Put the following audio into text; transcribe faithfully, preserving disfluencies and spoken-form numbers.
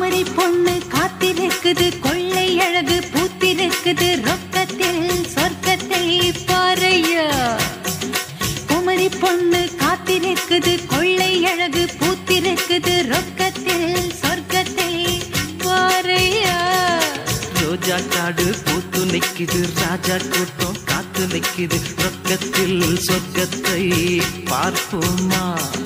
குமரி பொண்ணு காத்திருக்குது கொள்ளை அழகு பூத்திருக்குது ரொக்கத்தில் சொர்க்கத்தை பாறையா. குமரி பொண்ணு காத்திருக்குது கொள்ளை அழகு பூத்திருக்குது ரொக்கத்தில் சொர்க்கத்தை பாறையா. ரோஜா காடு பூத்து நிக்குது ராஜா கூட்டம் காத்து நிக்குது ரொக்கத்தில் சொர்க்கத்தை பார்ப்போமா.